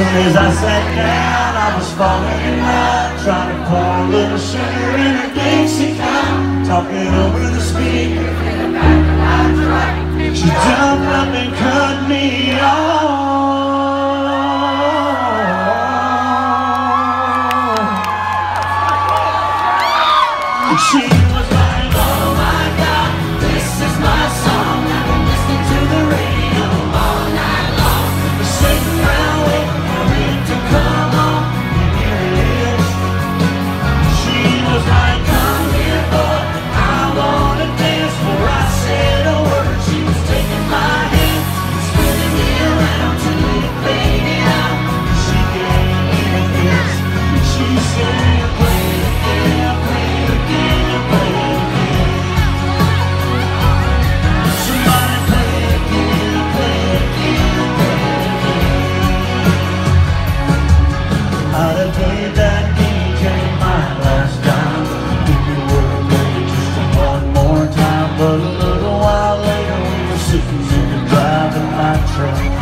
As I sat down, I was falling in line, trying to pour a little sugar in a Dixie cup, talking over the speaker. She jumped up and cut me off. She was like, oh my God, this is my song. I've been listening to the radio all night long, sitting around waiting for it to come on. And here it is. She was like, come here, boy, I wanna dance. Before I said a word, she was taking my hand and spinning me around till it faded out. She gave me a kiss and she said, play it again, play it again, play it again. Somebody play it again, play it again, play it again. I'd have played that DJ my last time if you would have played it just one more time. But a little while later we were sitting in the drive in my truck.